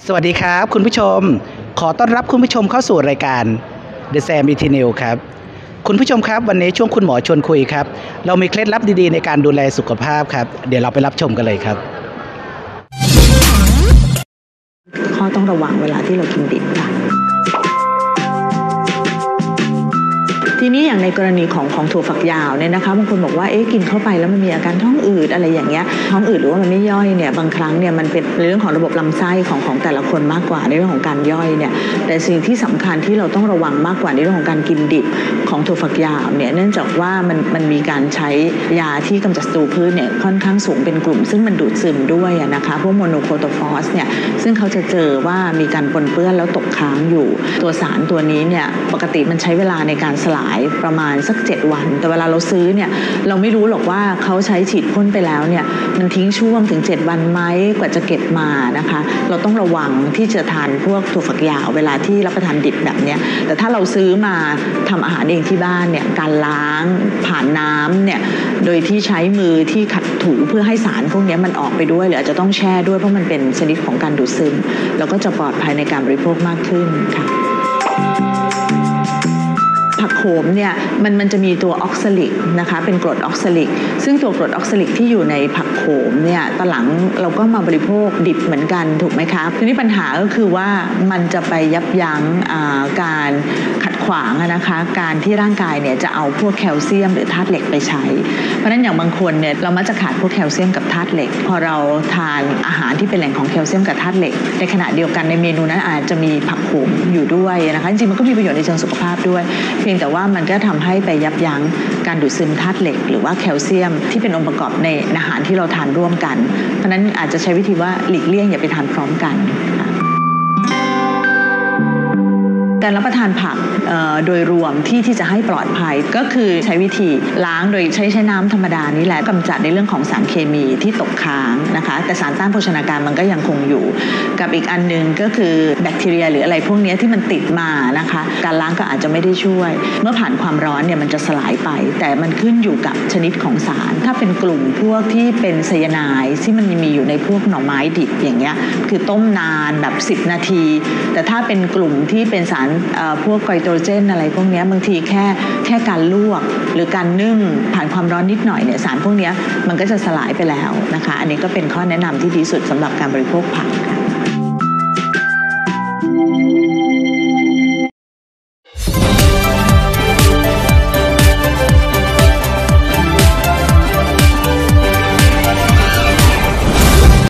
สวัสดีครับคุณผู้ชมขอต้อนรับคุณผู้ชมเข้าสู่รายการ The Sam e t n e w ครับคุณผู้ชมครับวันนี้ช่วงคุณหมอชวนคุยครับเรามีเคล็ดลับดีๆในการดูแลสุขภาพครับเดี๋ยวเราไปรับชมกันเลยครับข้อต้องระวังเวลาที่เรากินดิบค่ะทีนี้อย่างในกรณีของถั่วฝักยาวเนี่ยนะคะบางคนบอกว่ากินเข้าไปแล้วมันมีอาการท้องอืดอะไรอย่างเงี้ยท้องอืดหรือว่ามันไม่ย่อยเนี่ยบางครั้งเนี่ยมันเป็นเรื่องของระบบลำไส้ของแต่ละคนมากกว่าในเรื่องของการย่อยเนี่ยแต่สิ่งที่สำคัญที่เราต้องระวังมากกว่าในเรื่องของการกินดิบของถั่วฝักยาวเนี่ยเนื่องจากว่ามันมีการใช้ยาที่กำจัดศัตรูพืชเนี่ยค่อนข้างสูงเป็นกลุ่มซึ่งมันดูดซึมด้วยนะคะพวกโมโนโคโตฟอสเนี่ยซึ่งเขาจะเจอว่ามีการปนเปื้อนแล้วตกค้างอยู่ตัวสารตัวนี้เนี่ยปกติมันใช้เวลาในการสลายประมาณสัก7 วันแต่เวลาเราซื้อเนี่ยเราไม่รู้หรอกว่าเขาใช้ฉีดพ่นไปแล้วเนี่ยมันทิ้งช่วงถึง7 วันไหมกว่าจะเก็บมานะคะเราต้องระวังที่จะทานพวกถั่วฝักยาวเวลาที่รับประทานดิบแบบนี้แต่ถ้าเราซื้อมาทำอาหารเองที่บ้านเนี่ยการล้างผ่านน้ำเนี่ยโดยที่ใช้มือที่ขัดถูเพื่อให้สารพวกนี้มันออกไปด้วยหรืออาจจะต้องแช่ด้วยเพราะมันเป็นชนิดของการดูดซึมแล้วก็จะปลอดภัยในการบริโภคมากขึ้นค่ะผักโขมเนี่ยมันจะมีตัวออกซาลิกนะคะเป็นกรดออกซาลิกซึ่งตัวกรดออกซาลิกที่อยู่ในผักโขมเนี่ยตอนหลังเราก็มาบริโภคดิบเหมือนกันถูกไหมคะทีนี้ปัญหาก็คือว่ามันจะไปยับยั้งการขัดขวางนะคะการที่ร่างกายเนี่ยจะเอาพวกแคลเซียมหรือธาตุเหล็กไปใช้เพราะฉะนั้นอย่างบางคนเนี่ยเรามักจะขาดพวกแคลเซียมกับธาตุเหล็กพอเราทานอาหารที่เป็นแหล่งของแคลเซียมกับธาตุเหล็กในขณะเดียวกันในเมนูนั้นอาจจะมีผักโขมอยู่ด้วยนะคะจริงๆมันก็มีประโยชน์ในเชิงสุขภาพด้วยเพียงแต่ว่ามันก็ทำให้ไปยับยั้งการดูดซึมธาตุเหล็กหรือว่าแคลเซียมที่เป็นองค์ประกอบในอาหารที่เราทานร่วมกันเพราะนั้นอาจจะใช้วิธีว่าหลีกเลี่ยงอย่าไปทานพร้อมกันการรับประทานผักโดยรวมที่จะให้ปลอดภัยก็คือใช้วิธีล้างโดยใช้น้ำธรรมดานี่แหละกำจัดในเรื่องของสารเคมีที่ตกค้างนะคะแต่สารต้านโภชนาการมันก็ยังคงอยู่กับอีกอันนึงก็คือแบคทีเรียหรืออะไรพวกนี้ที่มันติดมานะคะการล้างก็อาจจะไม่ได้ช่วยเมื่อผ่านความร้อนเนี่ยมันจะสลายไปแต่มันขึ้นอยู่กับชนิดของสารถ้าเป็นกลุ่มพวกที่เป็นไซยาไนด์ที่มันมีอยู่ในพวกหน่อไม้ดิบอย่างเงี้ยคือต้มนานแบบ10 นาทีแต่ถ้าเป็นกลุ่มที่เป็นสารพวกไกลโตรเจนอะไรพวกนี้บางทีแค่การลวกหรือการนึ่งผ่านความร้อนนิดหน่อยเนี่ยสารพวกนี้มันก็จะสลายไปแล้วนะคะอันนี้ก็เป็นข้อแนะนำที่ดีสุดสำหรับการบริโภคผัก